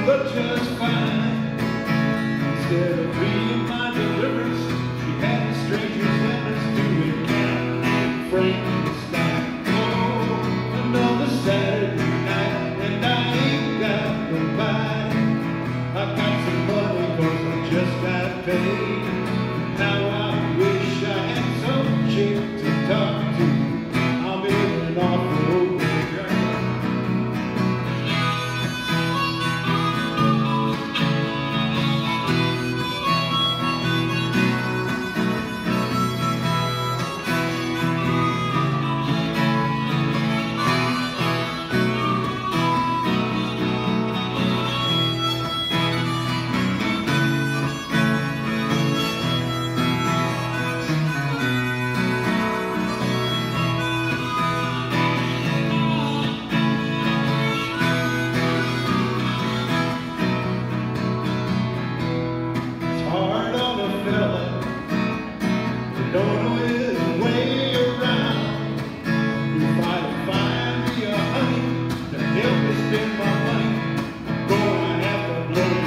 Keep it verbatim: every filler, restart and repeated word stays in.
but just fine. Instead of being my deliverance, she had a stranger's letters to a cat named Frankenstein. Oh, another Saturday night, and I ain't got nobody. I got some money cause I just got paid. Now I wish I had some chick to talk to. I'm in an off-road girl. Don't know his way around. If I can find me a honey to help me spend my money, I'm gonna have to blow